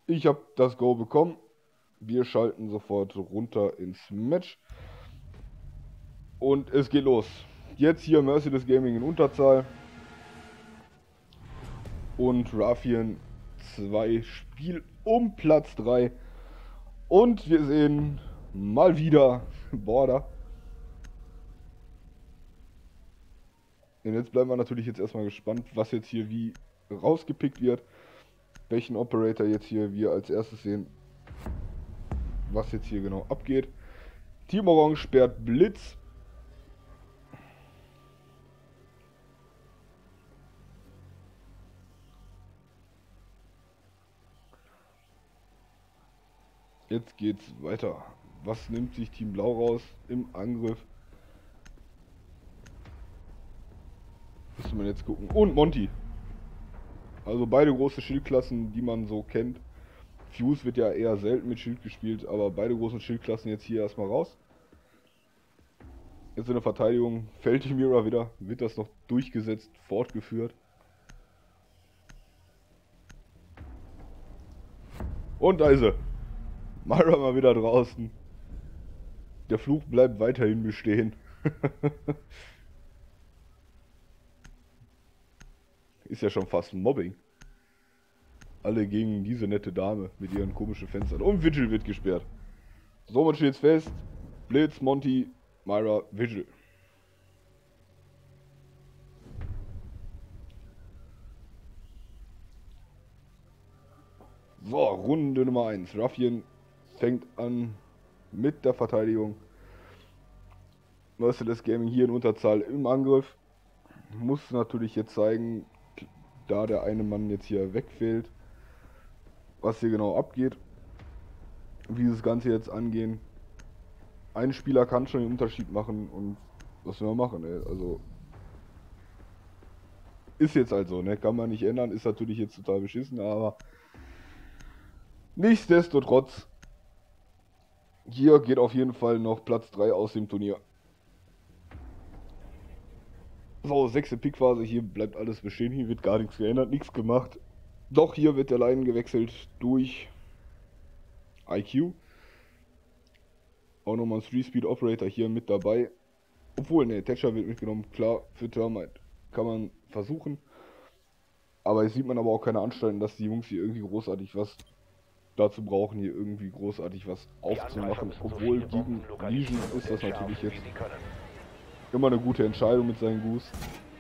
Ich habe das Go bekommen. Wir schalten sofort runter ins Match. Und es geht los. Jetzt hier Merciless Gaming in Unterzahl. Und Ruffian 2 Spiel um Platz 3. Und wir sehen mal wieder Border. Und jetzt bleiben wir natürlich jetzt erstmal gespannt, was jetzt hier wie rausgepickt wird. Welchen Operator jetzt hier wir als erstes sehen. Was jetzt hier genau abgeht. Team Orange sperrt Blitz. Jetzt geht's weiter. Was nimmt sich Team Blau raus im Angriff? Müssen wir jetzt gucken. Und Monty. Also beide große Schildklassen, die man so kennt. Fuse wird ja eher selten mit Schild gespielt, aber beide großen Schildklassen jetzt hier erstmal raus. Jetzt in der Verteidigung fällt die Mira wieder. Wird das noch durchgesetzt, fortgeführt. Und da ist sie. Myra mal wieder draußen. Der Fluch bleibt weiterhin bestehen. Ist ja schon fast Mobbing. Alle gegen diese nette Dame mit ihren komischen Fenstern. Und Vigil wird gesperrt. Somit steht's fest. Blitz, Monty, Myra, Vigil. So, Runde Nummer 1. Ruffian fängt an mit der Verteidigung. Merciless Gaming hier in Unterzahl im Angriff. Muss natürlich jetzt zeigen, da der eine Mann jetzt hier wegfällt, was hier genau abgeht. Wie das Ganze jetzt angehen. Ein Spieler kann schon den Unterschied machen und was will man machen, ey? Also ist jetzt halt so, ne? Kann man nicht ändern, ist natürlich jetzt total beschissen, aber nichtsdestotrotz, hier geht auf jeden Fall noch Platz 3 aus dem Turnier. So, 6. Pickphase, hier bleibt alles bestehen, hier wird gar nichts geändert, nichts gemacht. Doch hier wird der Line gewechselt durch IQ. Auch nochmal ein 3-Speed Operator hier mit dabei. Obwohl, ne, Thatcher wird mitgenommen, klar, für Termite kann man versuchen. Aber jetzt sieht man aber auch keine Anstalten, dass die Jungs hier irgendwie großartig was dazu brauchen, hier irgendwie großartig was aufzumachen. Obwohl gegen Legion ist das natürlich jetzt immer eine gute Entscheidung mit seinen Goose.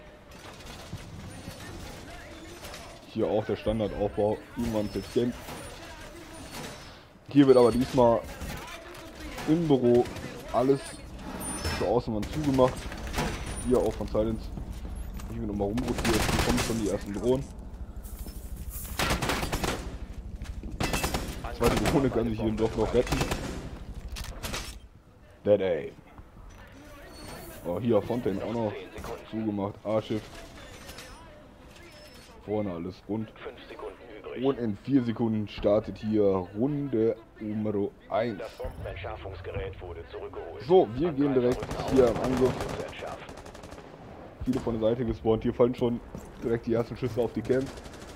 Hier auch der Standardaufbau, wie man es jetzt kennt. Hier wird aber diesmal im Büro alles zur Außenwand zugemacht. Hier auch von Silence. Ich will nochmal rumrotiert, hier kommen schon die ersten Drohnen. Die zweite Drohne kann sich hier doch noch retten. Dead Aim. Oh, hier Fontaine auch noch zugemacht. A-Shift. Vorne alles rund. Und in 4 Sekunden startet hier Runde Nummer 1. So, wir gehen direkt hier am Angriff. Viele von der Seite gespawnt. Hier fallen schon direkt die ersten Schüsse auf die Camp.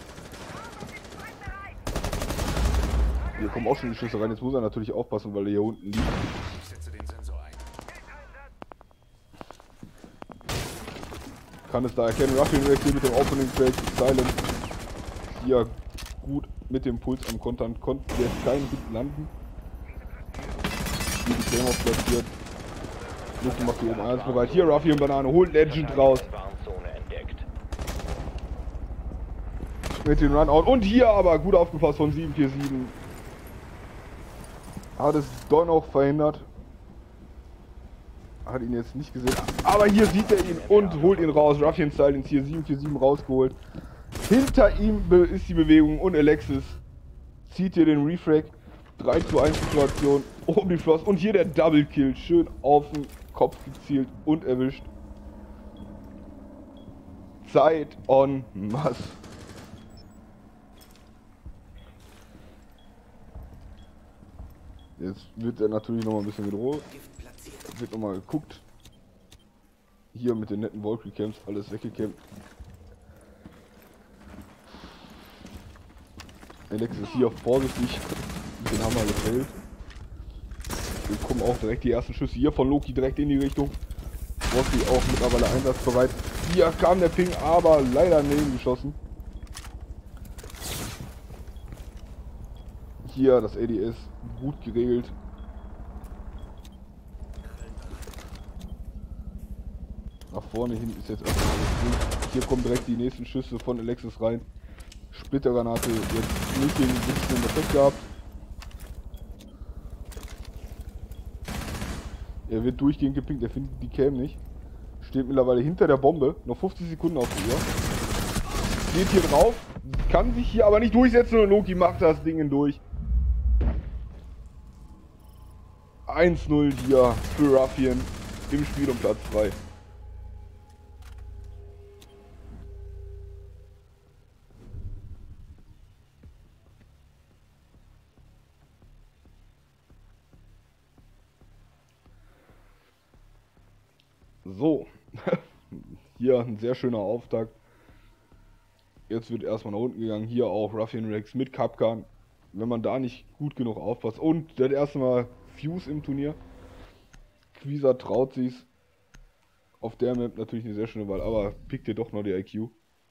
Hier kommen auch schon die Schüsse rein. Jetzt muss er natürlich aufpassen, weil er hier unten liegt. Kann es da erkennen. Ruffian direkt hier mit dem Opening Break. Silent hier gut mit dem Puls am Kontern. Konnte jetzt keinen Hit landen. Hier die Claim aufplatziert. Luft macht hier oben alles bereit. Hier Ruffian Banane holt Legend raus. Mit dem Runout. Und hier aber gut aufgepasst von 747. Hat es doch noch verhindert. Hat ihn jetzt nicht gesehen. Aber hier sieht er ihn und holt ihn raus. Ruffian Silence hier 747 rausgeholt. Hinter ihm ist die Bewegung und Alexis zieht hier den Refrag. 3:1 Situation um die Floss. Und hier der Double Kill. Schön auf den Kopf gezielt und erwischt. Zeit en masse. Jetzt wird er natürlich noch mal ein bisschen gedroht. Wird noch mal geguckt. Hier mit den netten Valkyrie Camps alles weggecampt. Alex ist hier vorsichtig. Den haben wir gefällt. Hier kommen auch direkt die ersten Schüsse hier von Loki direkt in die Richtung. Rossi auch mittlerweile einsatzbereit. Hier kam der Ping, aber leider daneben geschossen. Hier das ADS gut geregelt. Nach vorne hin ist jetzt erstmal alles gut. Hier kommen direkt die nächsten Schüsse von Alexis rein. Splittergranate jetzt nicht den wünschenden Effekt gehabt. Er wird durchgehend gepinkt, er findet die Cam nicht. Steht mittlerweile hinter der Bombe. Noch 50 Sekunden auf die Uhr. Geht hier drauf. Kann sich hier aber nicht durchsetzen und Loki macht das Ding durch. 1-0 hier für Ruffian im Spiel um Platz 3. So, hier ein sehr schöner Auftakt. Jetzt wird erstmal nach unten gegangen. Hier auch Ruffian Rex mit Kapkan. Wenn man da nicht gut genug aufpasst. Und das erste Mal Fuse im Turnier. Quisa traut sich's. Auf der Map natürlich eine sehr schöne Wahl, aber pickt ihr doch noch die IQ.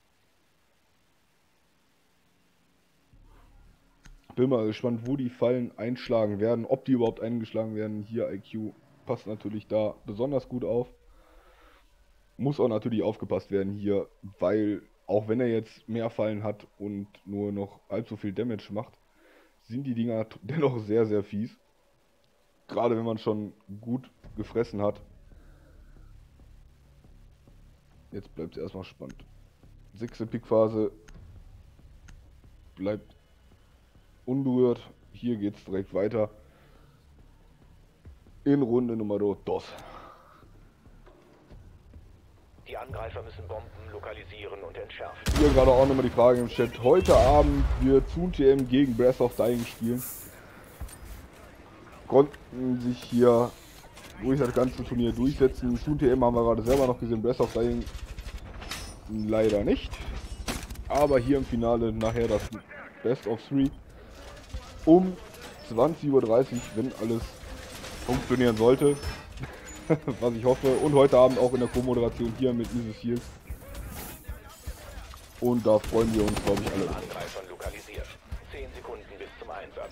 Bin mal gespannt, wo die Fallen einschlagen werden. Ob die überhaupt eingeschlagen werden. Hier IQ passt natürlich da besonders gut auf. Muss auch natürlich aufgepasst werden hier, weil auch wenn er jetzt mehr Fallen hat und nur noch halb so viel Damage macht, sind die Dinger dennoch sehr, sehr fies. Gerade wenn man schon gut gefressen hat. Jetzt bleibt es erstmal spannend. 6. Pickphase bleibt unberührt. Hier geht es direkt weiter. In Runde Nummer 2. Die Angreifer müssen Bomben lokalisieren und entschärfen. Hier gerade auch nochmal die Frage im Chat. Heute Abend wird ZunTM gegen Breath of Dying spielen. Konnten sich hier durch das ganze Turnier durchsetzen. ZunTM haben wir gerade selber noch gesehen, Breath of Dying leider nicht. Aber hier im Finale nachher das Best of 3 um 20:30 Uhr, wenn alles funktionieren sollte. Was ich hoffe. Und heute Abend auch in der Co-Moderation hier mit Isis Heals. Und da freuen wir uns, glaube ich, alle. Angreifern lokalisiert. 10 Sekunden bis zum Einsatz.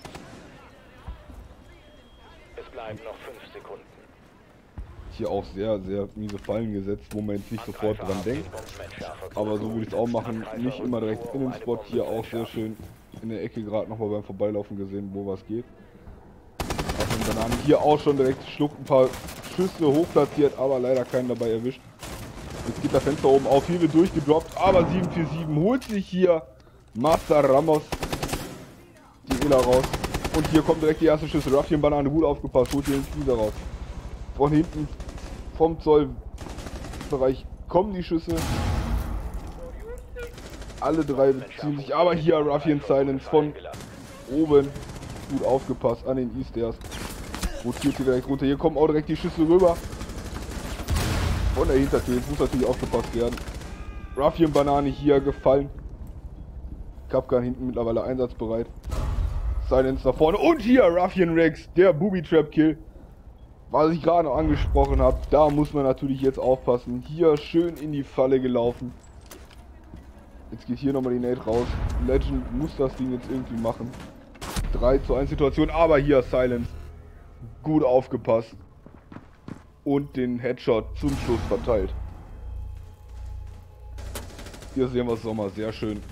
Es bleiben noch 5 Sekunden. Hier auch sehr, sehr miese Fallen gesetzt, wo man jetzt nicht sofort dran denkt. Aber so würde ich es auch machen. Nicht immer direkt in den Spot. Hier auch sehr schön in der Ecke gerade nochmal beim Vorbeilaufen gesehen, wo was geht. Bananen hier auch schon direkt schluckt, ein paar Schüsse hochplatziert, aber leider keinen dabei erwischt. Jetzt geht das Fenster oben auf, hier wird durchgedroppt, aber 747 holt sich hier Master Ramos die Ela raus. Und hier kommt direkt die erste Schüsse. Ruffian Banane, gut aufgepasst, holt hier den Spieler raus. Von hinten, vom Zollbereich kommen die Schüsse. Alle drei beziehen sich, aber hier Ruffian Silence von oben. Gut aufgepasst an den E-Stairs. Rotiert hier direkt runter. Hier kommen auch direkt die Schüsse rüber. Von der Hintertür. Jetzt muss natürlich aufgepasst werden. Ruffian Banane hier gefallen. Kapkan hinten mittlerweile einsatzbereit. Silence nach vorne. Und hier Ruffian Rex. Der Booby Trap Kill. Was ich gerade noch angesprochen habe. Da muss man natürlich jetzt aufpassen. Hier schön in die Falle gelaufen. Jetzt geht hier nochmal die Nate raus. Legend muss das Ding jetzt irgendwie machen. 3:1 Situation. Aber hier Silence. Gut aufgepasst. Und den Headshot zum Schluss verteilt. Hier sehen wir es nochmal sehr schön.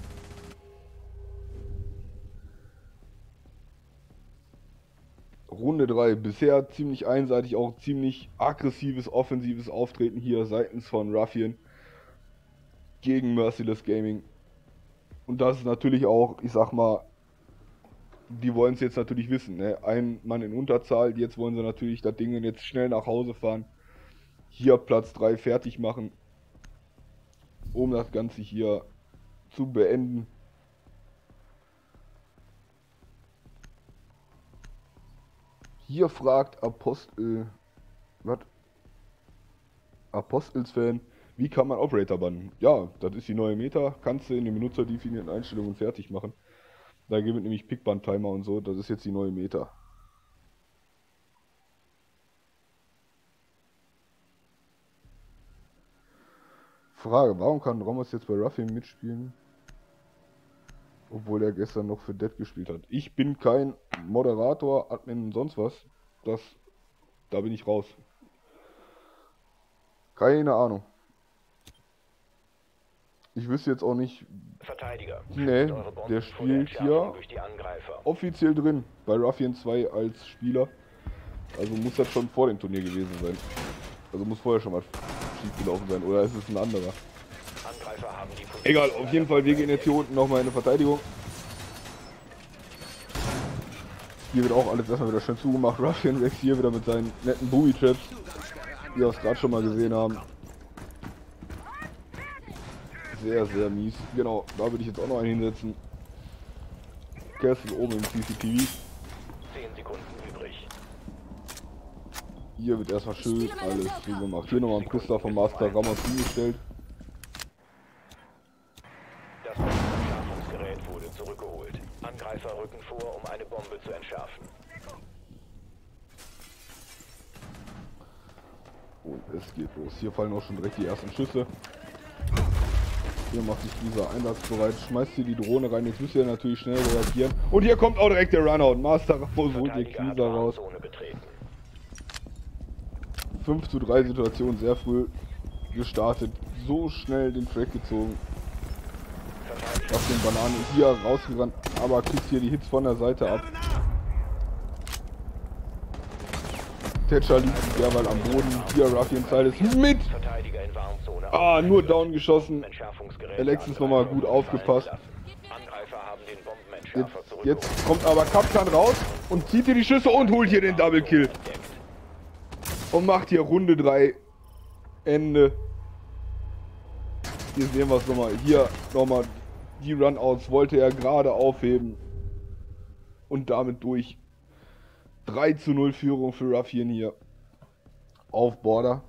Runde 3. Bisher ziemlich einseitig, auch ziemlich aggressives, offensives Auftreten hier seitens von Ruffian gegen Merciless Gaming. Und das ist natürlich auch, ich sag mal, die wollen es jetzt natürlich wissen, ne? Ein Mann in Unterzahl, jetzt wollen sie natürlich das Ding jetzt schnell nach Hause fahren. Hier Platz 3 fertig machen, um das Ganze hier zu beenden. Hier fragt Apostelsfan, wie kann man Operator bannen? Ja, das ist die neue Meta, kannst du in den benutzerdefinierten Einstellungen fertig machen. Da gibt es nämlich Pickband-Timer und so, das ist jetzt die neue Meta. Frage, warum kann Ramos jetzt bei Ruffian mitspielen? Obwohl er gestern noch für Dead gespielt hat. Ich bin kein Moderator, Admin, sonst was. Da bin ich raus. Keine Ahnung. Ich wüsste jetzt auch nicht. Verteidiger. Nee, Eure Bomben der vor der spielt Entschärfung hier durch die Angreifer. offiziell drin. Bei Ruffian 2 als Spieler. Also muss das schon vor dem Turnier gewesen sein. Also muss vorher schon mal schief gelaufen sein. Oder ist es ein anderer? Angreifer haben die Position. Egal, auf jeden Fall, wir gehen jetzt hier unten nochmal in eine Verteidigung. Hier wird auch alles erstmal wieder schön zugemacht. Ruffian wächst hier wieder mit seinen netten Booby-Traps, wie wir es gerade schon mal gesehen haben. Sehr, sehr mies. Genau, da würde ich jetzt auch noch einen hinsetzen. Castle oben im CCTV. 10 Sekunden übrig. Hier wird erstmal schön alles zugemacht. Hier nochmal ein Christa vom Master Ramos hingestellt. Das Entschärfungsgerät wurde zurückgeholt. Angreifer rücken vor, um eine Bombe zu entschärfen. Und es geht los. Hier fallen auch schon direkt die ersten Schüsse. Hier macht sich dieser einsatzbereit, schmeißt hier die Drohne rein. Jetzt müsst ihr natürlich schnell reagieren. Und hier kommt auch direkt der Runout. Master Ramos holt die Verteidiger hat Kieser raus. Warnzone betreten. 5:3 Situation, sehr früh gestartet. So schnell den Track gezogen. Auf den Bananen ist hier rausgerannt, aber kriegt hier die Hits von der Seite ab. Thatcher liegt derweil am Boden. Hier Ruffian Silas mit. Verteidiger in Warnzone. Nur down geschossen. Entschärfungsgerät Alexis nochmal gut aufgepasst. Angreifer haben den Bombenentschärfer zurückgeholt. Jetzt kommt aber Kapkan raus und zieht hier die Schüsse und holt hier den Double Kill. Und macht hier Runde 3 Ende. Hier sehen wir es nochmal. Hier nochmal die Runouts wollte er gerade aufheben. Und damit durch. 3:0 Führung für Ruffian hier. Auf Border.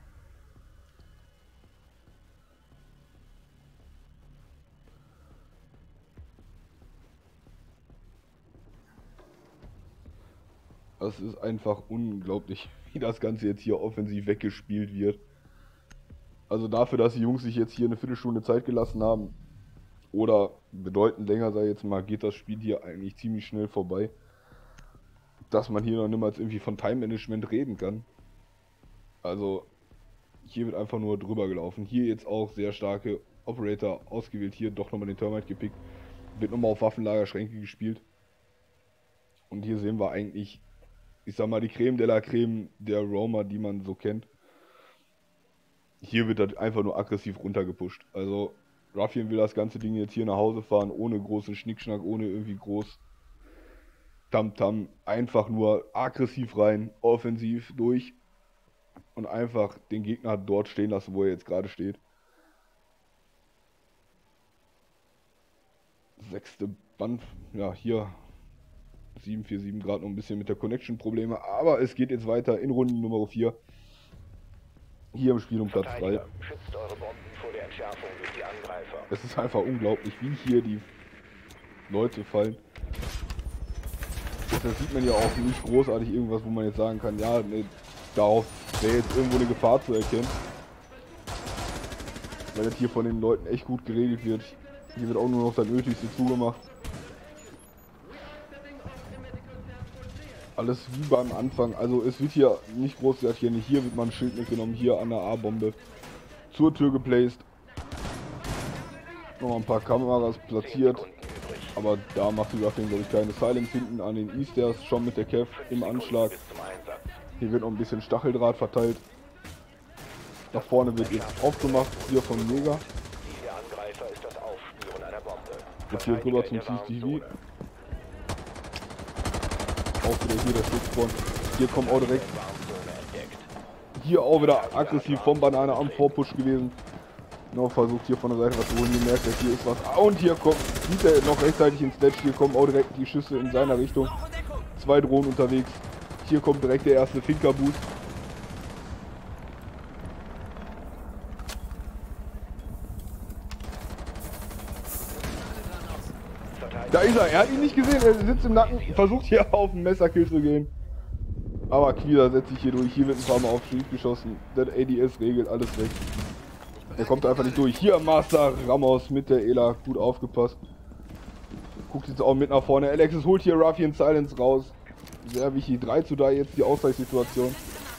Das ist einfach unglaublich, wie das Ganze jetzt hier offensiv weggespielt wird. Also dafür, dass die Jungs sich jetzt hier eine Viertelstunde Zeit gelassen haben, oder bedeutend länger, sei jetzt mal, geht das Spiel hier eigentlich ziemlich schnell vorbei. Dass man hier noch niemals irgendwie von Time-Management reden kann. Also hier wird einfach nur drüber gelaufen. Hier jetzt auch sehr starke Operator ausgewählt. Hier doch nochmal den Termite gepickt. Wird nochmal auf Waffenlagerschränke gespielt. Und hier sehen wir eigentlich, ich sag mal, die Creme de la Creme der Roamer, die man so kennt. Hier wird das einfach nur aggressiv runtergepusht. Also Ruffian will das ganze Ding jetzt hier nach Hause fahren, ohne großen Schnickschnack, ohne irgendwie groß Tamtam. Einfach nur aggressiv rein, offensiv durch und einfach den Gegner dort stehen lassen, wo er jetzt gerade steht. 6. Band, ja hier 747 gerade noch ein bisschen mit der Connection Probleme, aber es geht jetzt weiter in Runde Nummer 4. Hier im Spiel um Platz 3. Schützt eure Bomben vor der Entschärfung durch die Angreifer. Es ist einfach unglaublich, wie hier die Leute fallen. Das sieht man ja auch nicht großartig irgendwas, wo man jetzt sagen kann, ja, ne, darauf wäre jetzt irgendwo eine Gefahr zu erkennen. Weil das hier von den Leuten echt gut geregelt wird. Hier wird auch nur noch das Nötigste zugemacht. Alles wie beim Anfang. Also es wird hier nicht großartig, hier wird mal ein Schild mitgenommen, hier an der A-Bombe zur Tür geplaced. Nochmal ein paar Kameras platziert. Aber da macht die Ruffian, glaube ich, keine Silence hinten an den Easters, schon mit der Kev im Anschlag. Hier wird noch ein bisschen Stacheldraht verteilt. Nach vorne wird jetzt aufgemacht, hier vom Jäger. Jetzt hier rüber zum CCTV. Auch wieder hier der Schutzborn. Hier kommt auch direkt. Hier auch wieder aggressiv vom Banane am Vorpush gewesen. Noch versucht hier von der Seite was zu holen. Hier merkt er, hier ist was. Und hier kommt, sieht er noch rechtzeitig ins Sledge. Hier kommen auch direkt die Schüsse in seiner Richtung. 2 Drohnen unterwegs. Hier kommt direkt der erste Finker-Boost. Da ist er. Er hat ihn nicht gesehen. Er sitzt im Nacken, versucht hier auf den Messerkill zu gehen. Aber Quisa setzt sich hier durch. Hier wird ein paar Mal auf Schief geschossen. Das ADS regelt alles weg. Er kommt einfach nicht durch. Hier Master Ramos mit der Ela. Gut aufgepasst. Guckt jetzt auch mit nach vorne. Alexis holt hier Ruffian Silence raus. Sehr wichtig. 3:3 jetzt die Ausgleichssituation.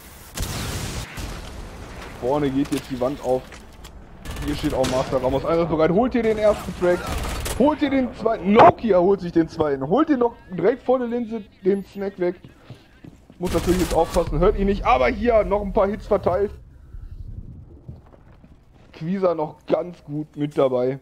Vorne geht jetzt die Wand auf. Hier steht auch Master Ramos einsatzbereit. Holt hier den ersten Track. Holt ihr den zweiten. Nokia holt sich den zweiten. Holt ihr noch direkt vor der Linse den Snack weg. Muss natürlich jetzt aufpassen. Hört ihn nicht. Aber hier noch ein paar Hits verteilt. Quisa noch ganz gut mit dabei.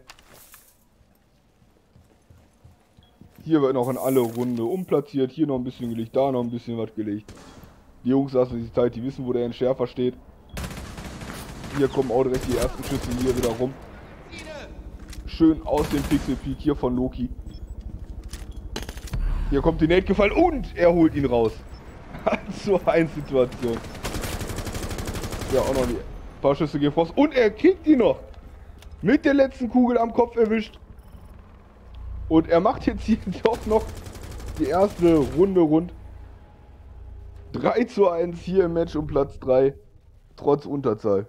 Hier wird noch in alle Runde umplatziert. Hier noch ein bisschen gelegt. Da noch ein bisschen was gelegt. Die Jungs lassen sich Zeit. Die wissen, wo der Entschärfer steht. Hier kommen auch direkt die ersten Schüsse hier wieder rum. Schön aus dem Pixel Peak hier von Loki. Hier kommt die Nate gefallen und er holt ihn raus. 1:1 Situation. Ja, auch noch die paar Schüsse gehen raus und er kickt ihn noch. Mit der letzten Kugel am Kopf erwischt. Und er macht jetzt hier doch noch die erste Runde rund. 3:1 hier im Match um Platz 3. Trotz Unterzahl.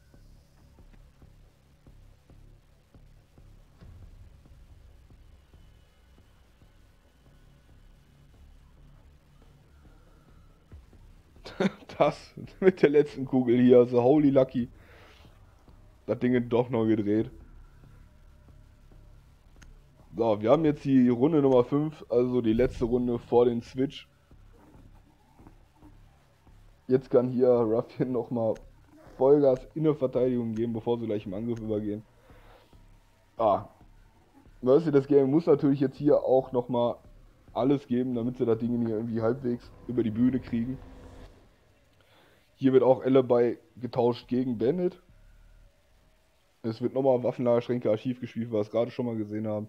Das mit der letzten Kugel hier, also holy lucky. Das Ding ist doch noch gedreht. So, wir haben jetzt die Runde Nummer 5, also die letzte Runde vor den Switch. Jetzt kann hier Ruffian nochmal Vollgas in der Verteidigung geben, bevor sie gleich im Angriff übergehen. Merciless Game muss natürlich jetzt hier auch nochmal alles geben, damit sie das Ding hier irgendwie halbwegs über die Bühne kriegen. Hier wird auch Alibi getauscht gegen Bandit. Es wird nochmal Waffenlagerschränke Archiv gespielt, was wir es gerade schon mal gesehen haben.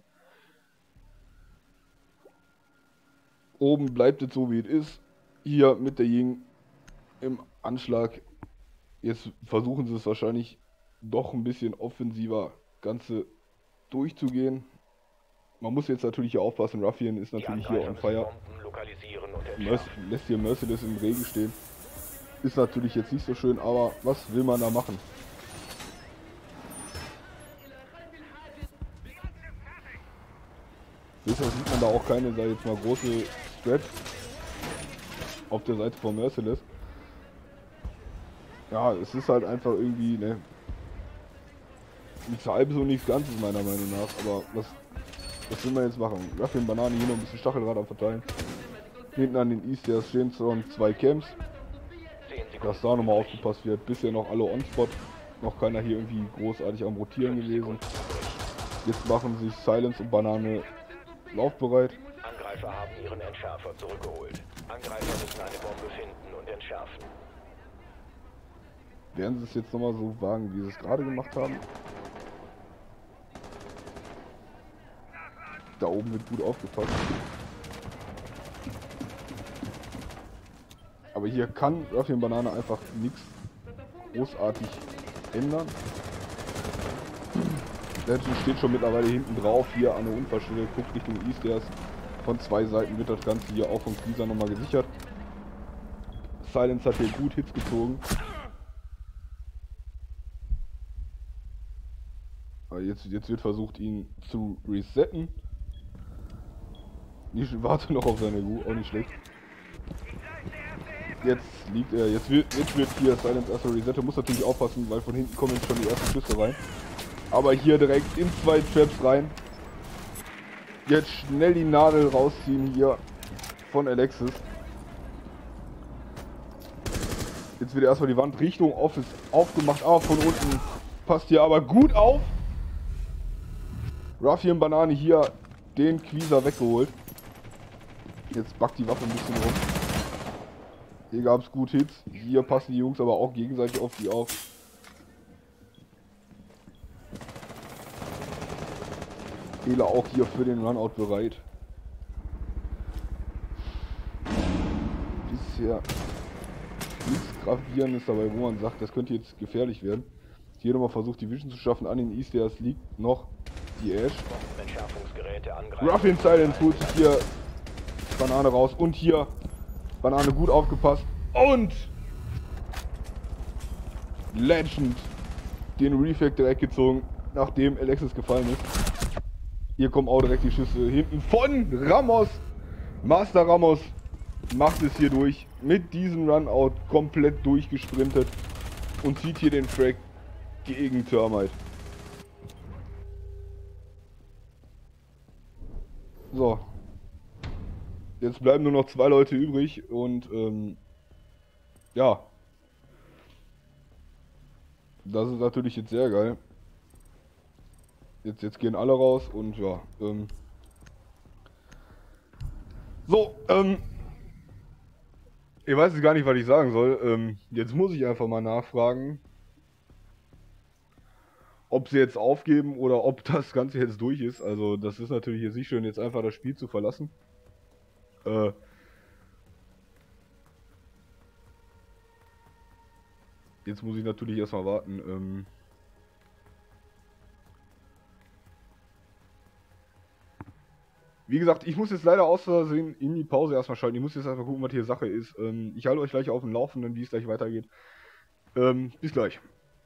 Oben bleibt es so wie es ist. Hier mit der Ying im Anschlag. Jetzt versuchen sie es wahrscheinlich doch ein bisschen offensiver Ganze durchzugehen. Man muss jetzt natürlich hier aufpassen, Ruffian ist natürlich hier on fire. Lässt hier Merciless im Regen stehen. Ist natürlich jetzt nicht so schön, aber was will man da machen? Deshalb sieht man da auch keine, sag jetzt mal, große Strats auf der Seite von Merciless. Ja, es ist halt einfach irgendwie, ne, nichts halbes und nichts Ganzes meiner Meinung nach, aber was will man jetzt machen? Ruffian Banane hier noch ein bisschen Stacheldraht am Verteilen. Hinten an den Easters stehen schon 2 Camps. Dass da nochmal aufgepasst wird. Bisher noch alle on-spot. Noch keiner hier irgendwie großartig am Rotieren gewesen. Jetzt machen sich Silence und Banane laufbereit. Angreifer haben ihren Entschärfer zurückgeholt. Angreifer müssen eine Bombe finden und entschärfen. Werden sie es jetzt nochmal so wagen, wie sie es gerade gemacht haben? Da oben wird gut aufgepasst. Aber hier kann Ruffian Banane einfach nichts großartig ändern. Der steht schon mittlerweile hinten drauf, hier an der Unfallstelle, guckt Richtung Easters. Von 2 Seiten wird das Ganze hier auch von Quisa nochmal gesichert. Silence hat hier gut Hits gezogen. Aber jetzt wird versucht, ihn zu resetten. Ich warte noch auf seine Gu, auch nicht schlecht. Jetzt liegt er, jetzt wird hier Silence erstmal resettet, muss natürlich aufpassen, weil von hinten kommen jetzt schon die ersten Schüsse rein. Aber hier direkt in 2 Traps rein. Jetzt schnell die Nadel rausziehen hier von Alexis. Jetzt wird erstmal die Wand Richtung Office aufgemacht, aber von unten passt hier aber gut auf. Ruffian Banane hier den Quisa weggeholt. Jetzt backt die Waffe ein bisschen rum. Hier gab es gut Hits. Hier passen die Jungs aber auch gegenseitig auf die auf. Ela auch hier für den Runout bereit. Bisher nichts Gravierendes dabei, wo man sagt, das könnte jetzt gefährlich werden. Hier nochmal versucht, die Vision zu schaffen. An den Easters liegt noch die Ash. Entschärfungsgerät der Angreifer. Ruffin Silence holt sich hier Banane raus. Und hier Banane gut aufgepasst. Und Legend den Reflect direkt gezogen, nachdem Alexis gefallen ist. Hier kommen auch direkt die Schüsse hinten von Ramos. Master Ramos macht es hier durch. Mit diesem Runout komplett durchgesprintet. Und zieht hier den Frag gegen Thermite. So. Jetzt bleiben nur noch 2 Leute übrig. Und ja. Das ist natürlich jetzt sehr geil. Jetzt gehen alle raus und ja. So, ich weiß jetzt gar nicht, was ich sagen soll. Jetzt muss ich einfach mal nachfragen, ob sie jetzt aufgeben oder ob das Ganze jetzt durch ist. Also das ist natürlich jetzt nicht schön, jetzt einfach das Spiel zu verlassen. Jetzt muss ich natürlich erstmal warten. Wie gesagt, ich muss jetzt leider aus Versehen in die Pause erstmal schalten. Ich muss jetzt erstmal gucken, was hier Sache ist. Ich halte euch gleich auf dem Laufenden, wie es gleich weitergeht. Bis gleich.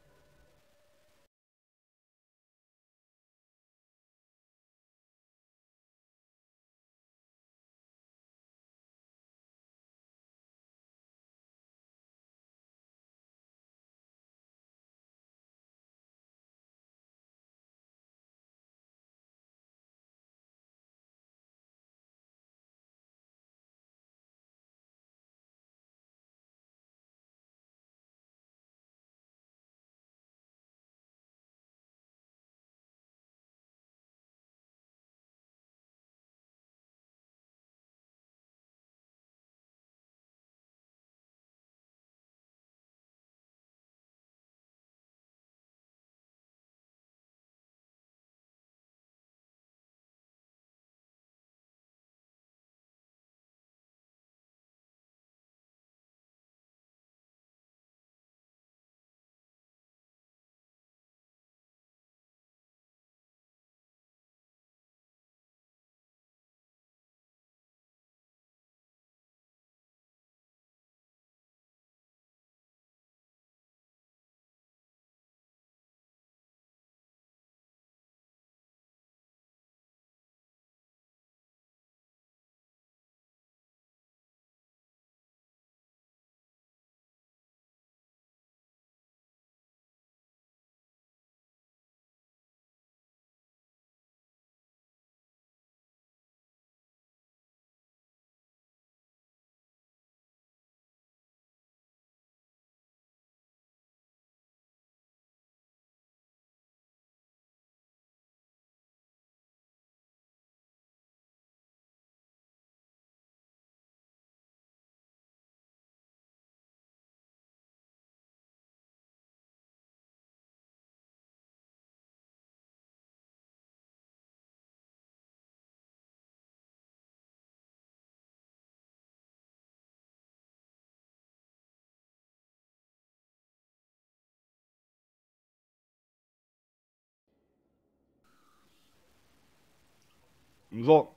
So,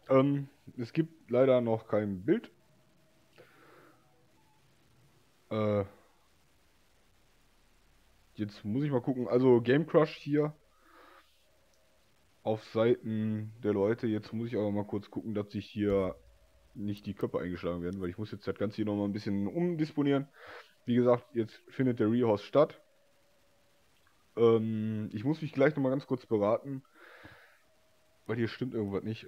es gibt leider noch kein Bild. Jetzt muss ich mal gucken. Also Game Crush hier auf Seiten der Leute. Jetzt muss ich aber mal kurz gucken, dass sich hier nicht die Köpfe eingeschlagen werden, weil ich muss jetzt das Ganze hier nochmal ein bisschen umdisponieren. Wie gesagt, jetzt findet der Rehouse statt. Ich muss mich gleich nochmal ganz kurz beraten, weil hier stimmt irgendwas nicht.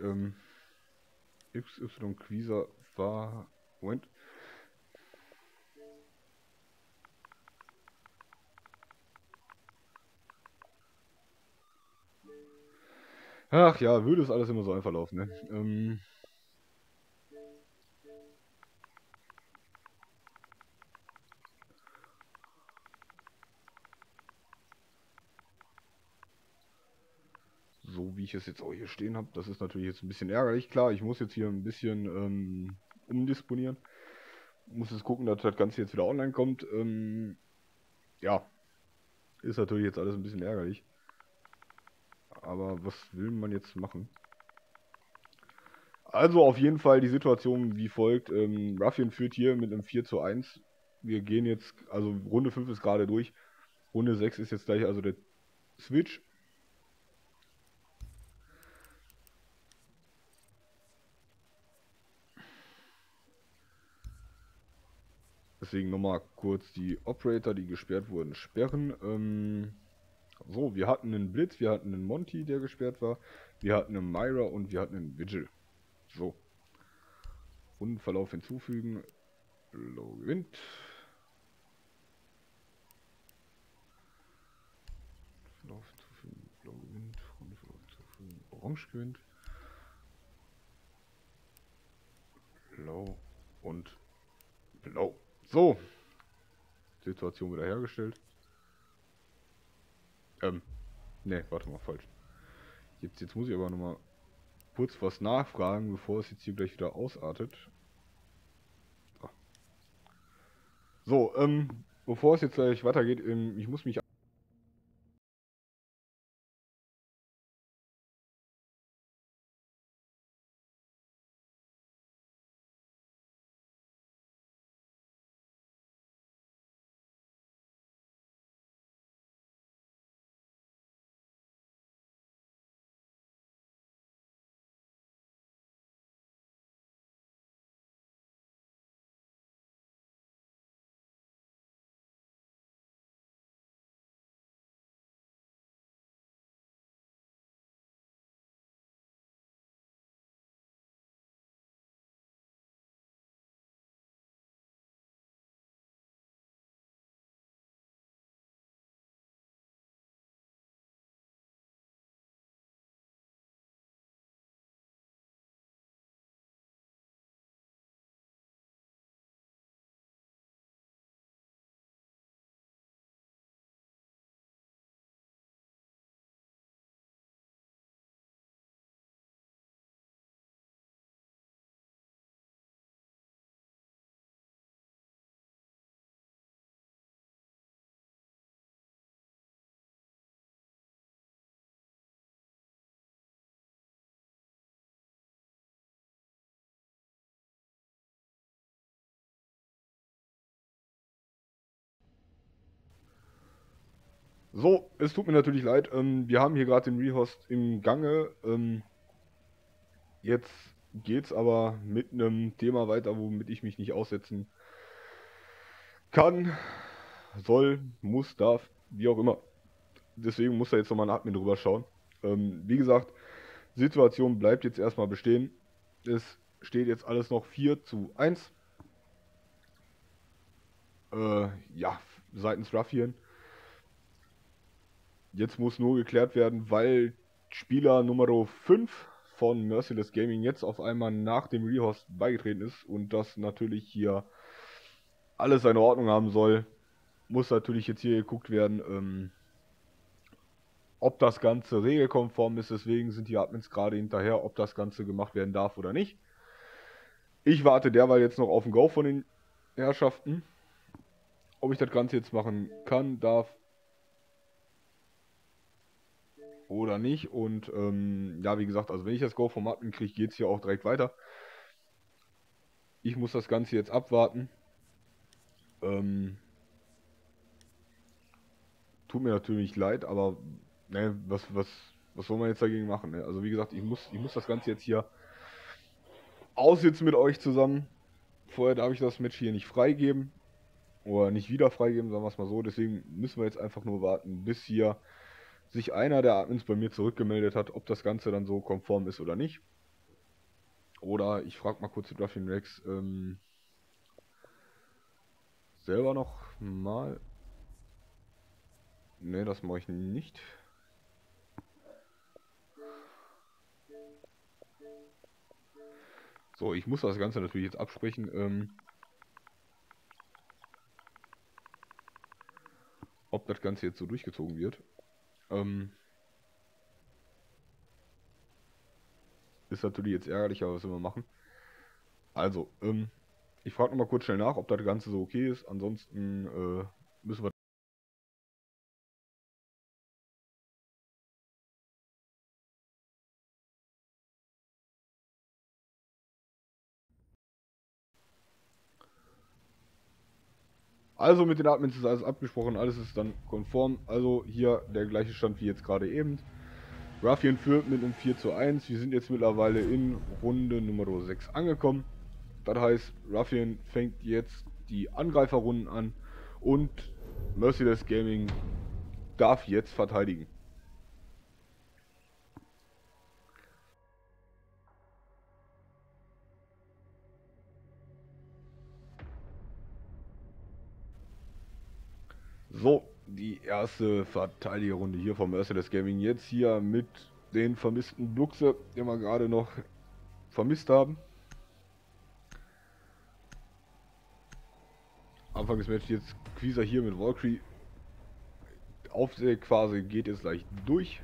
XY Quieser war... Moment. Ach ja, würde es alles immer so einfach laufen, ne? So wie ich es jetzt auch hier stehen habe, das ist natürlich jetzt ein bisschen ärgerlich. Klar, ich muss jetzt hier ein bisschen umdisponieren. Muss jetzt gucken, dass das Ganze jetzt wieder online kommt. Ja, ist natürlich jetzt alles ein bisschen ärgerlich. Aber was will man jetzt machen? Also auf jeden Fall die Situation wie folgt. Ruffian führt hier mit einem 4:1. Wir gehen jetzt, also Runde 5 ist gerade durch. Runde 6 ist jetzt gleich also der Switch. Deswegen nochmal kurz die Operator, die gesperrt wurden, sperren. So, wir hatten einen Blitz, wir hatten einen Monty, der gesperrt war. Wir hatten einen Myra und wir hatten einen Vigil. So. Rundenverlauf hinzufügen. Low gewinnt. Verlauf hinzufügen. Blau gewinnt. Rundenverlauf hinzufügen. Orange gewinnt. Blau und Blau. So. Situation wiederhergestellt. Ne, warte mal, falsch. Jetzt muss ich aber nochmal kurz was nachfragen, bevor es jetzt hier gleich wieder ausartet. So, bevor es jetzt gleich weitergeht, ich muss mich... So, es tut mir natürlich leid. Wir haben hier gerade den Rehost im Gange. Jetzt geht's aber mit einem Thema weiter, womit ich mich nicht aussetzen kann, soll, muss, darf, wie auch immer. Deswegen muss da jetzt nochmal ein Admin drüber schauen. Wie gesagt, Situation bleibt jetzt erstmal bestehen. Es steht jetzt alles noch 4:1. Ja, seitens Ruffian. Jetzt muss nur geklärt werden, weil Spieler Nummer 5 von Merciless Gaming jetzt auf einmal nach dem Rehost beigetreten ist und das natürlich hier alles seine Ordnung haben soll, muss natürlich jetzt hier geguckt werden, ob das Ganze regelkonform ist. Deswegen sind die Admins gerade hinterher, ob das Ganze gemacht werden darf oder nicht. Ich warte derweil jetzt noch auf den Go von den Herrschaften. Ob ich das Ganze jetzt machen kann, darf oder nicht. Und ja, wie gesagt, also wenn ich das Go vom Admin kriege, geht es hier auch direkt weiter. Ich muss das Ganze jetzt abwarten. Tut mir natürlich leid, aber ne, was soll man jetzt dagegen machen? Ne? Also wie gesagt, ich muss das Ganze jetzt hier aussitzen mit euch zusammen. Vorher darf ich das Match hier nicht freigeben. Oder nicht wieder freigeben, sagen wir es mal so. Deswegen müssen wir jetzt einfach nur warten, bis hier sich einer der Admins bei mir zurückgemeldet hat, ob das Ganze dann so konform ist oder nicht. Oder ich frage mal kurz den Ruffian Rex selber noch mal. Ne, das mache ich nicht. So, ich muss das Ganze natürlich jetzt absprechen, ob das Ganze jetzt so durchgezogen wird. Ist natürlich jetzt ärgerlich, aber was soll man machen? Also, ich frage nochmal kurz schnell nach, ob das Ganze so okay ist. Ansonsten müssen wir Also mit den Admins ist alles abgesprochen, alles ist dann konform. Also hier der gleiche Stand wie jetzt gerade eben. Ruffian führt mit einem 4:1. Wir sind jetzt mittlerweile in Runde Nummer 6 angekommen. Das heißt, Ruffian fängt jetzt die Angreiferrunden an und Merciless Gaming darf jetzt verteidigen. So, die erste Verteidigerrunde hier vom Merciless Gaming. Jetzt hier mit den vermissten Bluxe, den wir gerade noch vermisst haben. Anfang des Matches jetzt Quisa hier mit Valkyrie. Aufsägephase geht jetzt gleich durch.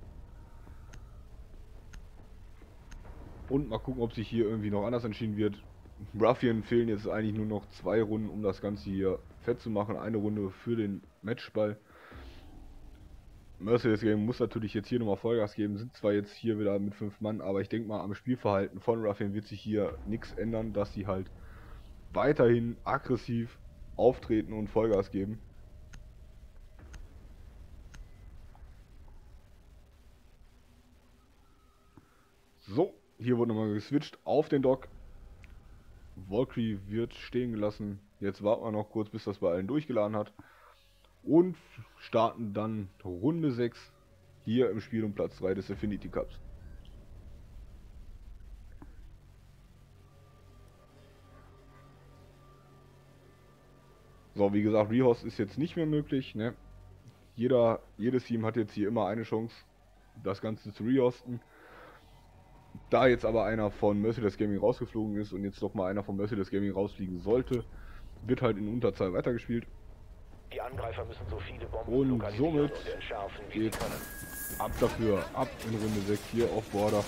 Und mal gucken, ob sich hier irgendwie noch anders entschieden wird. Ruffian fehlen jetzt eigentlich nur noch 2 Runden, um das Ganze hier fett zu machen. Eine Runde für den Matchball. Merciless Game muss natürlich jetzt hier nochmal Vollgas geben. Sind zwar jetzt hier wieder mit 5 Mann, aber ich denke mal, am Spielverhalten von Ruffian wird sich hier nichts ändern, dass sie halt weiterhin aggressiv auftreten und Vollgas geben. So, hier wurde nochmal geswitcht auf den Dock. Valkyrie wird stehen gelassen. Jetzt warten wir noch kurz, bis das bei allen durchgeladen hat. Und starten dann Runde 6 hier im Spiel um Platz 3 des Affinity Cups. So, wie gesagt, Rehost ist jetzt nicht mehr möglich. Ne? Jedes Team hat jetzt hier immer eine Chance, das Ganze zu rehosten. Da jetzt aber einer von Merciless Gaming rausgeflogen ist und jetzt doch mal einer von Merciless Gaming rausfliegen sollte, wird halt in Unterzahl weitergespielt. Die Angreifer müssen so viele Bomben Und lokalisieren somit und entschärfen, wie sie geht können. ab dafür, ab in Runde 6 hier auf Border.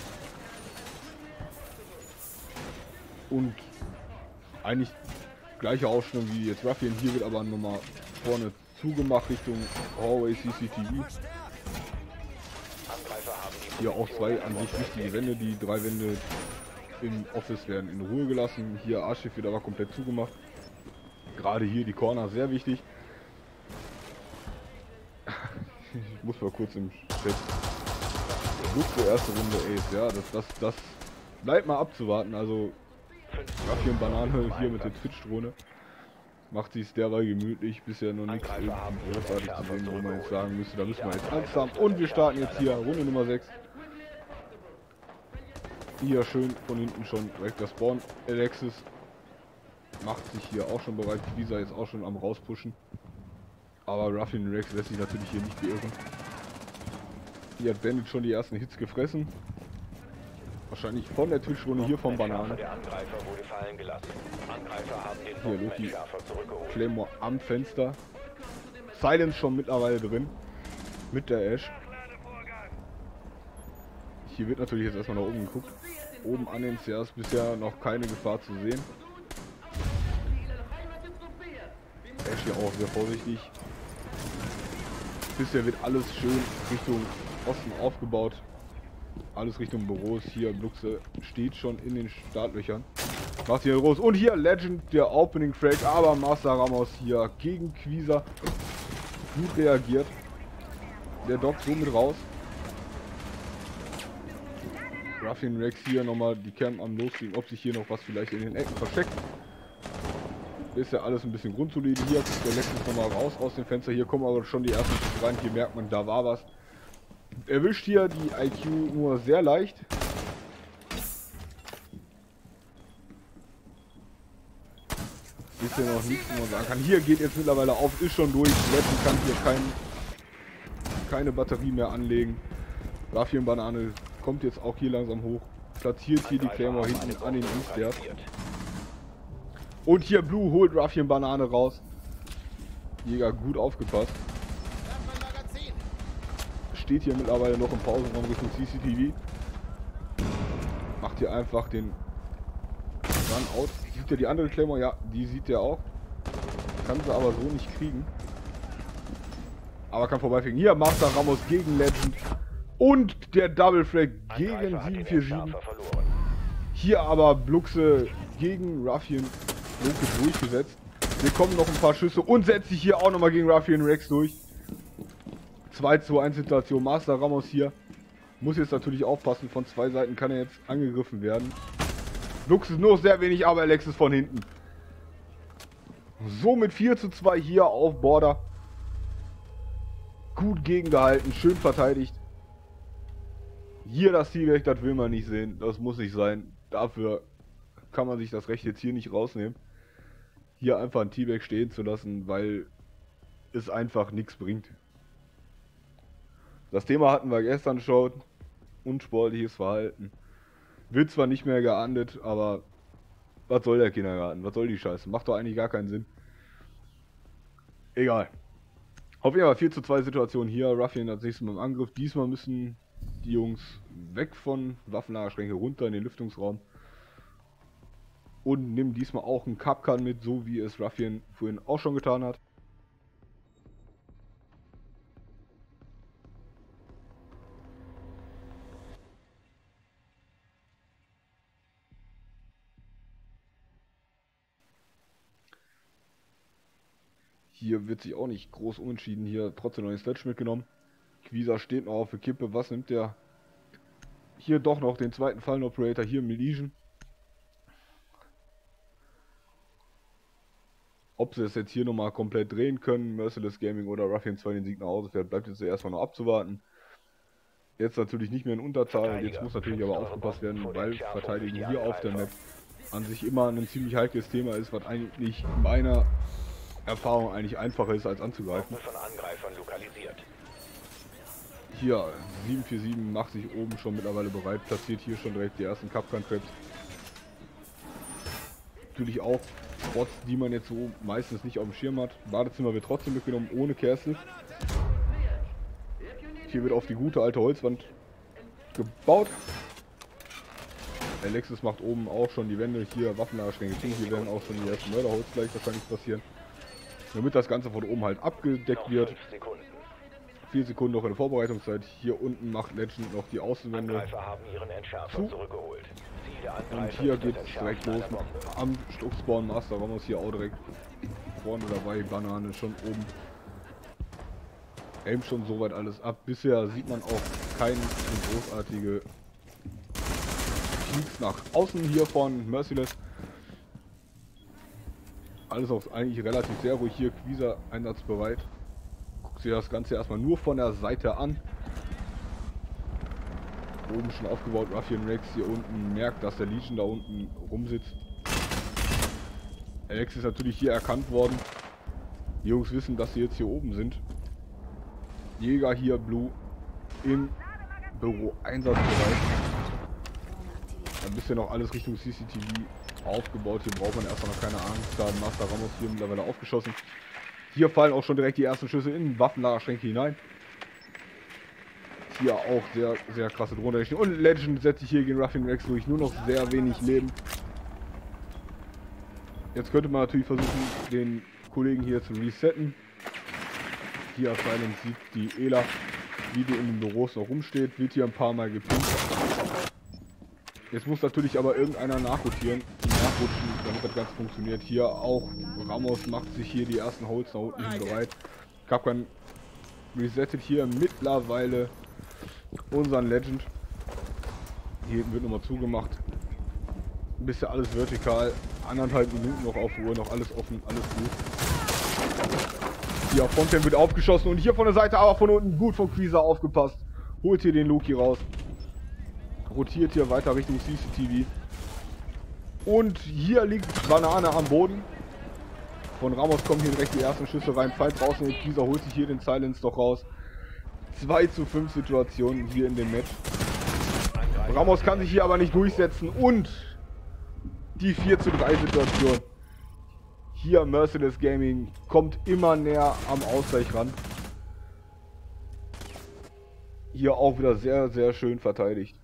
Und eigentlich gleiche Ausstellung wie jetzt Ruffian. Hier wird aber nochmal vorne zugemacht Richtung Hallway CCTV. Hier auch 2 an sich wichtige Wände. Die 3 Wände im Office werden in Ruhe gelassen. Hier Archiv wird aber komplett zugemacht. Gerade hier die Corner sehr wichtig. Ich muss mal kurz im Chat. Gute erste Runde Ace, ja, das bleibt mal abzuwarten. Also Ruffian Banane hier mit der Twitch-Drohne macht sich derweil gemütlich, bisher noch nichts großartig zu sehen, wo man jetzt sagen müsste, da müssen wir jetzt Angst haben. Und wir starten jetzt hier Runde Nummer 6. Hier schön von hinten schon direkt der Spawn. Alexis macht sich hier auch schon bereit, dieser jetzt auch schon am rauspushen. Aber Ruffian Rex lässt sich natürlich hier nicht beirren. Hier hat Bandit schon die ersten Hits gefressen. Wahrscheinlich von der Twitch-Runde hier vom Banane. Der Angreifer wurde fallen gelassen. Angreifer haben den Hier Loki Bombenentschärfer zurückgeholt. Claymore am Fenster. Silence schon mittlerweile drin. Mit der Ash. Hier wird natürlich jetzt erstmal nach oben geguckt. Oben an den Stairs bisher noch keine Gefahr zu sehen. Ash hier auch sehr vorsichtig. Bisher wird alles schön Richtung Osten aufgebaut. Alles Richtung Büros. Hier Bluxe steht schon in den Startlöchern. Macht hier groß. Und hier Legend, der Opening Crack. Aber Master Ramos hier gegen Quisa gut reagiert. Der Doc somit raus. Ruffian Rex hier nochmal die Cam am Loslegen, ob sich hier noch was vielleicht in den Ecken versteckt. Ist ja alles ein bisschen grundsolide. Hier ist der Lexus nochmal raus aus dem Fenster. Hier kommen aber schon die ersten Schüsse rein. Hier merkt man, da war was. Erwischt hier die IQ nur sehr leicht. Ist ja noch nichts, wo man sagen kann. Hier geht jetzt mittlerweile auf, ist schon durch. Legend kann hier keine Batterie mehr anlegen. Ruffian Banane kommt jetzt auch hier langsam hoch. Platziert hier die Claymore hinten an den Stairs. Und hier Blue holt Ruffian Banane raus. Jäger gut aufgepasst. Steht hier mittlerweile noch im Pausenraum Richtung CCTV. Macht hier einfach den Run out. Sieht er die andere Claymore? Ja, die sieht er auch. Kann sie aber so nicht kriegen. Aber kann vorbeifliegen. Hier Master Ramos gegen Legend. Und der Double Frag gegen 747. Hier aber Bluxe gegen Ruffian durchgesetzt. Hier kommen noch ein paar Schüsse und setzt sich hier auch nochmal gegen Ruffian Rex durch. 2-2-1 Situation. Master Ramos hier. Muss jetzt natürlich aufpassen. Von zwei Seiten kann er jetzt angegriffen werden. Lux ist nur sehr wenig, aber Alexis von hinten. So mit 4:2 hier auf Border. Gut gegengehalten, schön verteidigt. Hier das Teamwork, das will man nicht sehen. Das muss nicht sein. Dafür kann man sich das Recht jetzt hier nicht rausnehmen. Hier einfach ein Teamwork stehen zu lassen, weil es einfach nichts bringt. Das Thema hatten wir gestern schon. Unsportliches Verhalten. Wird zwar nicht mehr geahndet, aber was soll der Kindergarten? Was soll die Scheiße? Macht doch eigentlich gar keinen Sinn. Egal. Auf jeden Fall 4:2 Situation hier. Ruffian als nächstes Mal im Angriff. Diesmal müssen die Jungs weg von Waffenlagerschränke runter in den Lüftungsraum. Und nehmen diesmal auch einen Kapkan mit, so wie es Ruffian vorhin auch schon getan hat. Hier wird sich auch nicht groß umentschieden. Hier trotzdem noch den Sledge mitgenommen. Quisa steht noch auf der Kippe. Was nimmt der? Hier doch noch den zweiten Fallen Operator. Hier Milesian. Ob sie es jetzt hier nochmal komplett drehen können, Merciless Gaming oder Ruffian 2 den Sieg nach Hause fährt, bleibt jetzt erstmal noch abzuwarten. Jetzt natürlich nicht mehr in Unterzahl. Jetzt muss natürlich aber aufgepasst werden, weil Verteidigen hier auf der Map an sich immer ein ziemlich heikles Thema ist, was eigentlich meiner Erfahrung eigentlich einfacher ist als anzugreifen. Hier 747 macht sich oben schon mittlerweile bereit, platziert hier schon direkt die ersten Kapkan-Traps. Natürlich auch Spots, die man jetzt so meistens nicht auf dem Schirm hat. Badezimmer wird trotzdem mitgenommen, ohne Castle. Hier wird auf die gute alte Holzwand gebaut. Alexis macht oben auch schon die Wände, hier Waffenlagerschränke. Hier werden auch schon die ersten Mörderholz gleich wahrscheinlich passieren. Damit das Ganze von oben halt abgedeckt wird. 4 Sekunden noch in der Vorbereitungszeit. Hier unten macht Legend noch die Außenwände zu. Und hier geht es direkt los am Stuckspawn. Master Ramos hier auch direkt vorne dabei. Banane schon oben. Aim schon soweit alles ab. Bisher sieht man auch keine großartige Peaks nach außen hier von Merciless. Alles auch eigentlich relativ sehr ruhig hier. Quisa einsatzbereit. Guckt sich das Ganze erstmal nur von der Seite an. Oben schon aufgebaut. Ruffian Rex hier unten merkt, dass der Legion da unten rumsitzt. Alex ist natürlich hier erkannt worden. Die Jungs wissen, dass sie jetzt hier oben sind. Jäger hier, Blue im Büro einsatzbereit. Dann bisher noch alles Richtung CCTV aufgebaut. Hier braucht man erstmal noch keine Angst haben. Master Ramos hier mittlerweile aufgeschossen. Hier fallen auch schon direkt die ersten Schüsse in Waffenlagerschränke hinein. Hier auch sehr, sehr krasse Drohnen. Und Legend setzt sich hier gegen Ruffian Rex durch. Nur noch sehr wenig Leben. Jetzt könnte man natürlich versuchen, den Kollegen hier zu resetten. Hier Silence sieht die Ela, wie die in den Büros noch rumsteht. Wird hier ein paar Mal gepinkt. Jetzt muss natürlich aber irgendeiner nachrotieren, nachrutschen, damit das Ganze funktioniert. Hier auch Ramos macht sich hier die ersten Holz nach unten hin bereit. Kapkan resettet hier mittlerweile unseren Legend. Hier hinten wird nochmal zugemacht. Bisher alles vertikal. 1,5 Minuten noch auf Uhr, noch alles offen, alles gut. Hier auf Frontend wird aufgeschossen und hier von der Seite aber von unten gut von Quisa aufgepasst. Holt hier den Loki raus. Rotiert hier weiter Richtung CCTV. Und hier liegt Banane am Boden. Von Ramos kommen hier direkt die ersten Schüsse rein. Fall draußen und Quisa holt sich hier den Silence doch raus. 2:5 Situationen hier in dem Match. Ramos kann sich hier aber nicht durchsetzen und die 4:3 Situation. Hier Merciless Gaming kommt immer näher am Ausgleich ran. Hier auch wieder sehr, sehr schön verteidigt.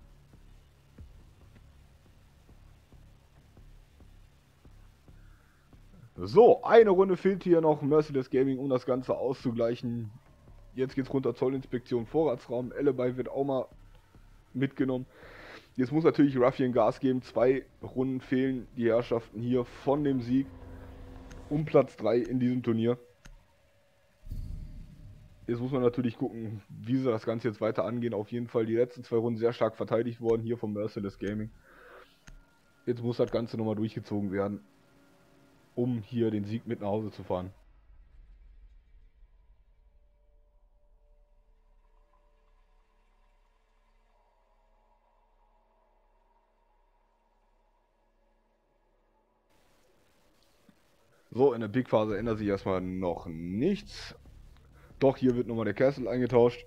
So, eine Runde fehlt hier noch Merciless Gaming, um das Ganze auszugleichen. Jetzt geht's runter, Zollinspektion, Vorratsraum, Alibi wird auch mal mitgenommen. Jetzt muss natürlich Ruffian Gas geben, 2 Runden fehlen die Herrschaften hier von dem Sieg. um Platz 3 in diesem Turnier. Jetzt muss man natürlich gucken, wie sie das Ganze jetzt weiter angehen. Auf jeden Fall die letzten 2 Runden sehr stark verteidigt worden hier vom Merciless Gaming. Jetzt muss das Ganze nochmal durchgezogen werden, um hier den Sieg mit nach Hause zu fahren. So, in der Big-Phase ändert sich erstmal noch nichts. Doch, hier wird nochmal der Castle eingetauscht.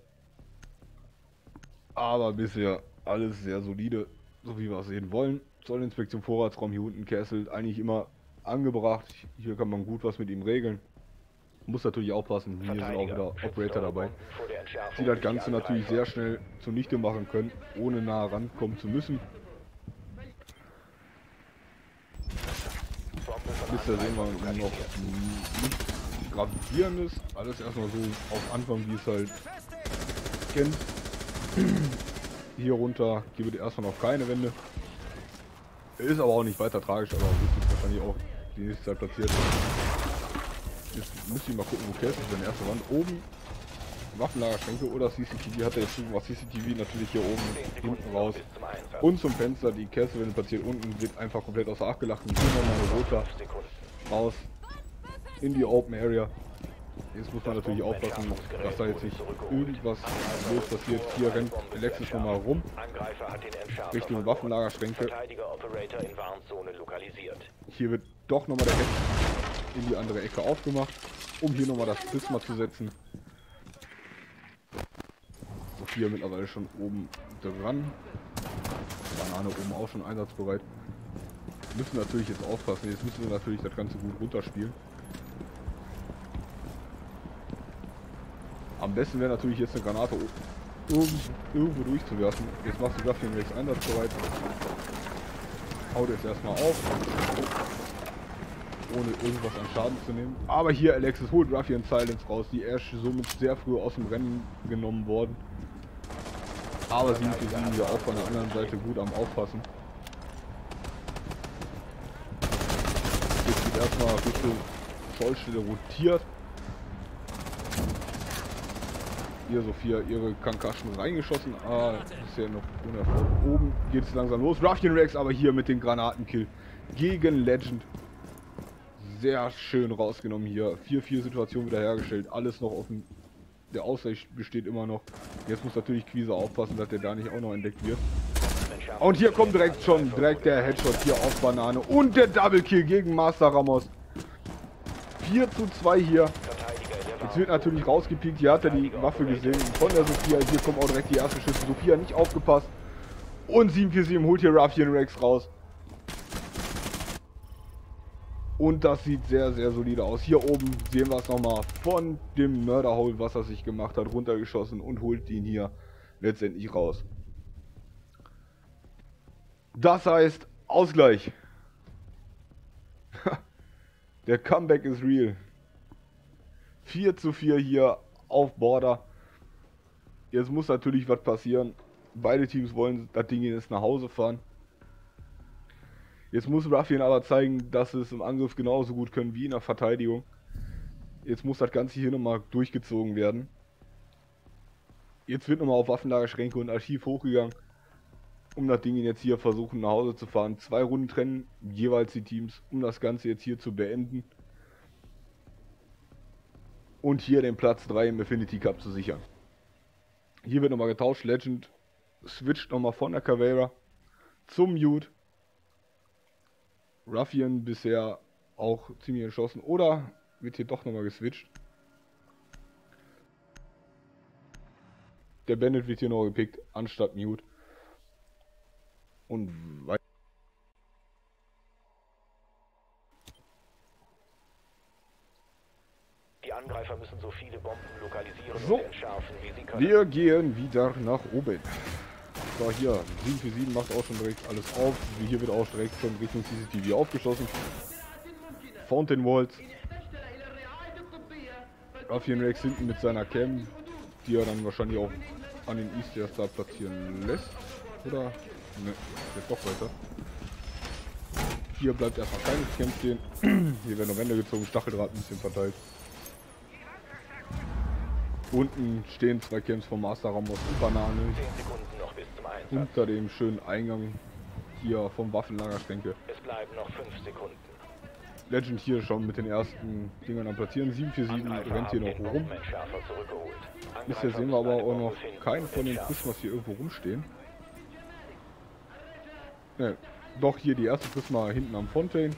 Aber bisher alles sehr solide, so wie wir es sehen wollen. Zollinspektion, Vorratsraum, hier unten Castle eigentlich immer angebracht. Hier kann man gut was mit ihm regeln. Muss natürlich aufpassen, hier sind auch wieder Operator dabei, die das Ganze natürlich sehr schnell zunichte machen können, ohne nah rankommen zu müssen. Bisher sehen wir noch nichts Gravierendes, alles erstmal so auf Anfang, wie es halt kennt. Hier runter gibt es erstmal noch keine Wände. Ist aber auch nicht weiter tragisch, aber wird sich wahrscheinlich auch die nächste Zeit platziert. Jetzt müsste ich mal gucken, wo Cass ist, denn erste Wand oben. Waffenlagerschränke oder CCTV, hat er jetzt schon was. CCTV natürlich hier oben, hinten raus. Und zum Fenster, die Cassel platziert unten, wird einfach komplett außer Acht gelassen. Hier nochmal eine roter raus in die Open Area. Jetzt muss man natürlich aufpassen, dass da jetzt nicht irgendwas los passiert. Hier rennt Alexis nochmal rum Richtung Waffenlagerschränke. Hier wird doch nochmal der Head in die andere Ecke aufgemacht, um hier nochmal das Prisma zu setzen. Sophia mittlerweile schon oben dran. Banane oben auch schon einsatzbereit. Müssen natürlich jetzt aufpassen. Jetzt müssen wir natürlich das Ganze gut runterspielen. Am besten wäre natürlich jetzt eine Granate irgendwo durchzuwerfen. Jetzt machst du Ruffian Rex einsatzbereit. Haut jetzt erstmal auf, ohne irgendwas an Schaden zu nehmen. Aber hier Alexis holt Ruffian Silence raus. Die Ash somit sehr früh aus dem Rennen genommen worden. Aber sie sind hier auch von der anderen Seite gut am Aufpassen. Jetzt wird erstmal Richtung Schollstelle rotiert. Hier Sophia ihre Concussion reingeschossen. Bisher noch ohne Erfolg. Oben geht es langsam los. Ruffian Rex aber hier mit dem Granatenkill gegen Legend. Sehr schön rausgenommen hier. 4-4 Situation wiederhergestellt. Alles noch offen. Der Ausgleich besteht immer noch. Jetzt muss natürlich Quise aufpassen, dass der da nicht auch noch entdeckt wird. Und hier kommt direkt der Headshot hier auf Banane. Und der Double Kill gegen Master Ramos. 4:2 hier. Jetzt wird natürlich rausgepiekt. Hier hat er die Waffe gesehen von der Sophia. Hier kommen auch direkt die ersten Schüsse. Sophia nicht aufgepasst. Und 747 holt hier Ruffian Rex raus. Und das sieht sehr, sehr solide aus. Hier oben sehen wir es nochmal von dem Mörderhole, was er sich gemacht hat, runtergeschossen und holt ihn hier letztendlich raus. Das heißt Ausgleich. Der Comeback ist real. 4:4 hier auf Border. Jetzt muss natürlich was passieren. Beide Teams wollen das Ding jetzt nach Hause fahren. Jetzt muss Ruffian aber zeigen, dass es im Angriff genauso gut können wie in der Verteidigung. Jetzt muss das Ganze hier nochmal durchgezogen werden. Jetzt wird nochmal auf Waffenlagerschränke und Archiv hochgegangen, um das Ding jetzt hier versuchen nach Hause zu fahren. 2 Runden trennen jeweils die Teams, um das Ganze jetzt hier zu beenden. Und hier den Platz 3 im Affinity Cup zu sichern. Hier wird nochmal getauscht. Legend switcht nochmal von der Caveira zum Mute. Ruffian bisher auch ziemlich entschlossen. Oder wird hier doch nochmal geswitcht. Der Bandit wird hier noch gepickt, anstatt Mute. Und weiter. Die Angreifer müssen so viele Bomben lokalisieren So, und entschärfen, wie sie können. wir gehen wieder nach oben. So, hier, 747 macht auch schon direkt alles auf. Hier wird auch direkt schon Richtung CCTV aufgeschossen. Fountain Walls. Ruffian Rex hinten mit seiner Cam, die er dann wahrscheinlich auch an den Easter Star platzieren lässt. Oder? Ne, jetzt doch weiter. Hier bleibt erstmal keines Camp stehen. Hier werden noch Wände gezogen, Stacheldraht ein bisschen verteilt. Unten stehen 2 Camps vom Masterraum aus Banane. 10 Sekunden noch bis zum Einsatz. Unter dem schönen Eingang hier vom Waffenlagerschränke. Es bleiben noch 5 Sekunden. Legend hier schon mit den ersten Dingern am Platzieren. 747 rennt hier noch rum. Bombenentschärfer zurückgeholt. Bisher sehen wir aber auch noch keinen von den Prismas hier irgendwo rumstehen. Ne, doch hier die erste Prisma hinten am Fontaine.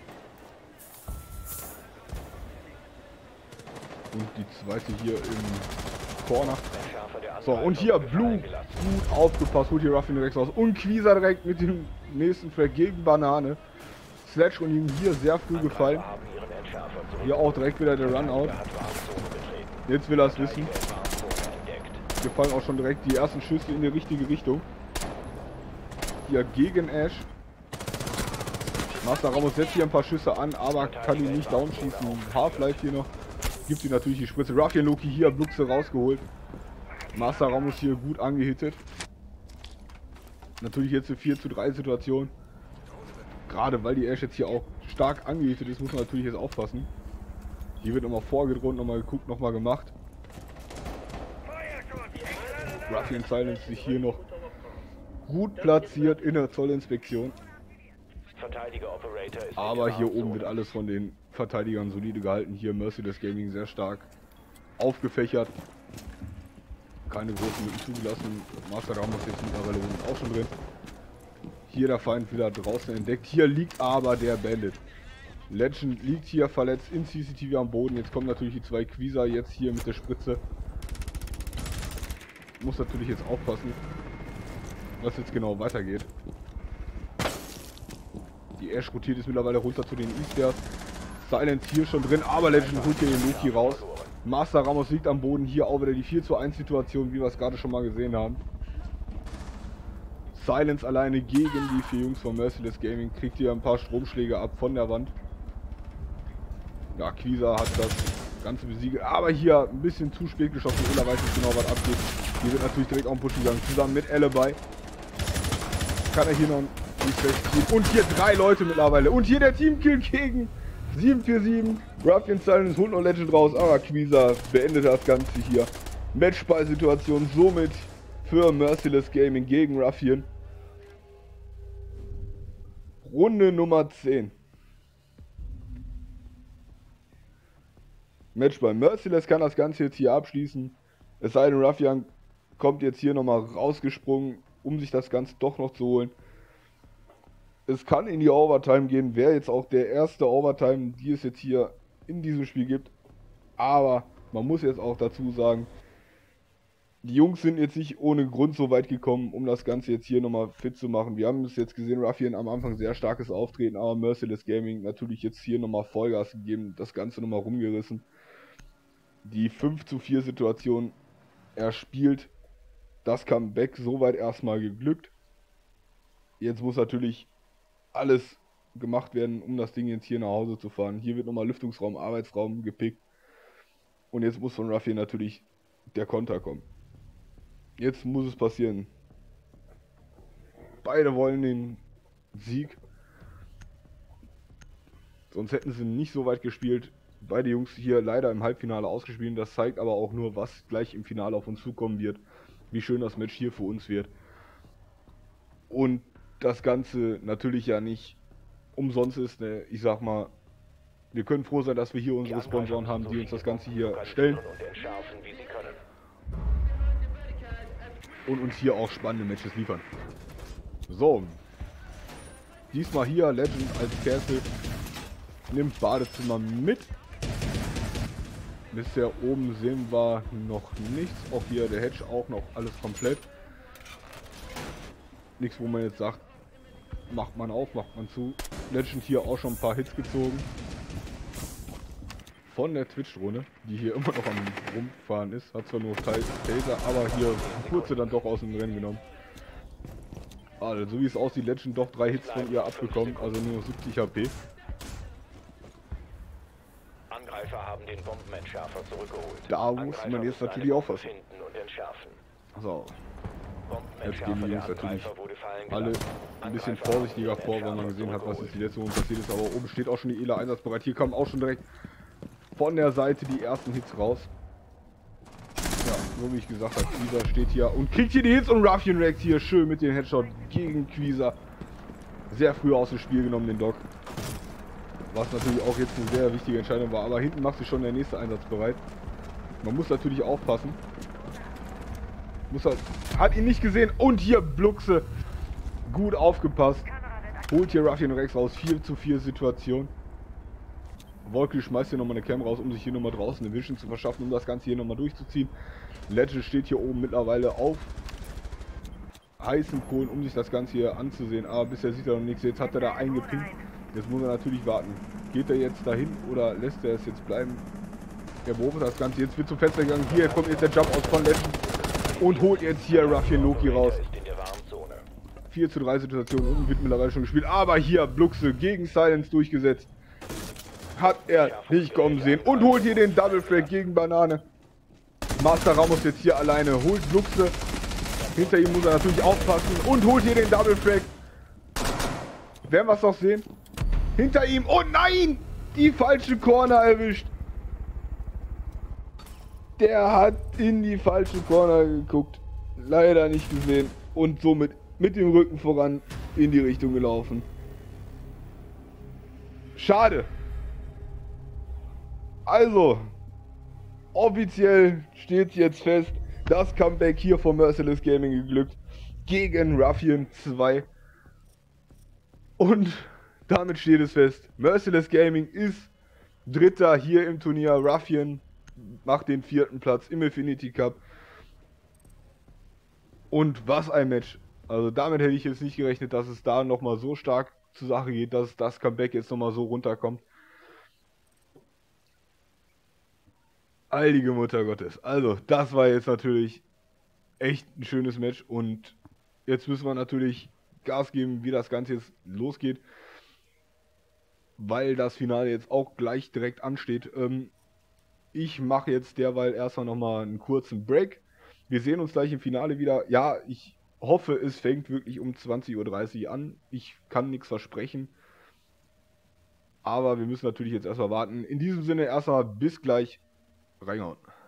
Und die zweite hier im Corner. So, und hier Blue, gut aufgepasst, holt hier Ruffin direkt raus. Und Quisa direkt mit dem nächsten Frag gegen Banane. Sledge und ihm hier sehr früh gefallen. Hier auch direkt wieder der Runout. Jetzt will er es wissen. Hier fallen auch schon direkt die ersten Schüsse in die richtige Richtung. Hier gegen Ash. Master Ramos setzt hier ein paar Schüsse an, aber kann ihn nicht downschießen. Half-Life hier noch. Gibt ihm natürlich die Spritze. Ruffian Loki hier Bluxe rausgeholt. Master Ramos hier gut angehittet. Natürlich jetzt eine 4:3 Situation. Gerade weil die Ash jetzt hier auch stark angehittet ist, muss man natürlich jetzt aufpassen. Hier wird nochmal vorgedroht, nochmal geguckt, nochmal gemacht. Ruffian Silence sich hier noch gut platziert in der Zollinspektion. Aber hier oben wird alles von den Verteidigern solide gehalten. Hier Merciless Gaming sehr stark aufgefächert. Keine großen Lücken zugelassen. Master Ramos jetzt mittlerweile auch schon drin. Hier der Feind wieder draußen entdeckt. Hier liegt aber der Bandit. Legend liegt hier verletzt in CCTV am Boden. Jetzt kommen natürlich die 2 Quisa jetzt hier mit der Spritze. Muss natürlich jetzt aufpassen, was jetzt genau weitergeht. Die Ash rotiert ist mittlerweile runter zu den Easters. Silence hier schon drin, aber Legend holt hier den Loki raus. Master Ramos liegt am Boden. Hier auch wieder die 4:1 Situation, wie wir es gerade schon mal gesehen haben. Silence alleine gegen die 4 Jungs von Merciless Gaming. Kriegt hier ein paar Stromschläge ab von der Wand. Ja, Quisa hat das Ganze besiegt. Aber hier ein bisschen zu spät geschossen. Ella weiß nicht genau, was abgeht. Hier wird natürlich direkt auch ein Push gegangen. Zusammen mit Alibi. Kann er hier noch nicht festziehen. Und hier 3 Leute mittlerweile. Und hier der Teamkill gegen 747. Ruffian Silence holt noch Legend raus. Aber Quisa beendet das Ganze hier. Matchball-Situation somit für Merciless Gaming gegen Ruffian. Runde Nummer 10. Matchball. Merciless kann das Ganze jetzt hier abschließen. Es sei denn, Ruffian kommt jetzt hier nochmal rausgesprungen, um sich das Ganze doch noch zu holen. Es kann in die Overtime gehen. Wäre jetzt auch der erste Overtime, die es jetzt hier in diesem Spiel gibt. Aber man muss jetzt auch dazu sagen, die Jungs sind jetzt nicht ohne Grund so weit gekommen, um das Ganze jetzt hier nochmal fit zu machen. Wir haben es jetzt gesehen, Ruffian am Anfang sehr starkes Auftreten, aber Merciless Gaming natürlich jetzt hier nochmal Vollgas gegeben, das Ganze nochmal rumgerissen. Die 5:4 Situation erspielt, das Comeback soweit erstmal geglückt. Jetzt muss natürlich alles gemacht werden, um das Ding jetzt hier nach Hause zu fahren. Hier wird nochmal Lüftungsraum, Arbeitsraum gepickt. Und jetzt muss von Ruffian natürlich der Konter kommen. Jetzt muss es passieren. Beide wollen den Sieg. Sonst hätten sie nicht so weit gespielt. Beide Jungs hier leider im Halbfinale ausgespielt. Das zeigt aber auch nur, was gleich im Finale auf uns zukommen wird. Wie schön das Match hier für uns wird. Und das Ganze natürlich ja nicht umsonst ist. Ne? Ich sag mal, wir können froh sein, dass wir hier unsere Sponsoren haben, die uns das Ganze hier stellen. Und uns hier auch spannende Matches liefern. So. Diesmal hier Legend als Castle nimmt Badezimmer mit. Bisher oben sehen wir noch nichts. Auch hier der Hedge auch noch alles komplett. Nichts, wo man jetzt sagt, macht man auf, macht man zu. Legend hier auch schon ein paar Hits gezogen. Von der Twitch-Drohne, die hier immer noch am Rumfahren ist. Hat zwar nur Taser, aber hier kurze dann doch aus dem Rennen genommen. Also, so wie es aussieht, Legend doch 3 Hits von ihr abbekommen, also nur 70 HP. Angreifer haben den Bombenentschärfer zurückgeholt. Da muss man jetzt natürlich aufpassen. Finden und entschärfen. So. Jetzt gehen die Jungs natürlich gefallen alle gelassen. ein bisschen Angreifer vorsichtiger haben vor, weil man gesehen hat, was jetzt die letzte Runde passiert ist. Aber oben steht auch schon die ELA einsatzbereit. Hier kommen auch schon direkt von der Seite die ersten Hits raus. Ja, so wie ich gesagt habe, Quieser steht hier und kriegt hier die Hits und Ruffian reagiert hier schön mit dem Headshot gegen Quieser. Sehr früh aus dem Spiel genommen, den Doc. Was natürlich auch jetzt eine sehr wichtige Entscheidung war. Aber hinten macht sich schon der nächste Einsatz bereit. Man muss natürlich aufpassen. Hat ihn nicht gesehen. Und hier Bluxe. Gut aufgepasst. Holt hier Ruffian Rex raus. 4:4 Situation. Wolke schmeißt hier nochmal eine Cam raus, um sich hier nochmal draußen eine Vision zu verschaffen, um das Ganze hier nochmal durchzuziehen. Legend steht hier oben mittlerweile auf heißen Kohlen, um sich das Ganze hier anzusehen. Aber bisher sieht er noch nichts. Jetzt hat er da eingepinkt. Jetzt muss er natürlich warten. Geht er jetzt dahin oder lässt er es jetzt bleiben? Er beobachtet das Ganze. Jetzt wird zum Fenster gegangen. Hier kommt jetzt der Jump aus von Legend und holt jetzt hier Ruffian Loki raus. 4:3 Situation. Unten wird mittlerweile schon gespielt. Aber hier Bluxe gegen Silence durchgesetzt. Hat er nicht kommen sehen. Und holt hier den Double Frag gegen Banane. Master Ramos jetzt hier alleine. Holt Bluxe. Hinter ihm muss er natürlich aufpassen. Und holt hier den Double Frag. Werden wir es noch sehen? Hinter ihm. Oh nein! Die falsche Corner erwischt. Der hat in die falsche Corner geguckt. Leider nicht gesehen. Und somit mit dem Rücken voran in die Richtung gelaufen. Schade. Also, offiziell steht jetzt fest, das Comeback hier von Merciless Gaming geglückt gegen Ruffian 2. Und damit steht es fest, Merciless Gaming ist Dritter hier im Turnier. Ruffian macht den 4. Platz im Infinity Cup. Und was ein Match. Also damit hätte ich jetzt nicht gerechnet, dass es da nochmal so stark zur Sache geht, dass das Comeback jetzt nochmal so runterkommt. Heilige Mutter Gottes. Also, das war jetzt natürlich echt ein schönes Match. Und jetzt müssen wir natürlich Gas geben, wie das Ganze jetzt losgeht. Weil das Finale jetzt auch gleich direkt ansteht. Ich mache jetzt derweil erstmal nochmal einen kurzen Break. Wir sehen uns gleich im Finale wieder. Ja, ich hoffe, es fängt wirklich um 20:30 Uhr an. Ich kann nichts versprechen. Aber wir müssen natürlich jetzt erstmal warten. In diesem Sinne erstmal bis gleich. Reingehauen.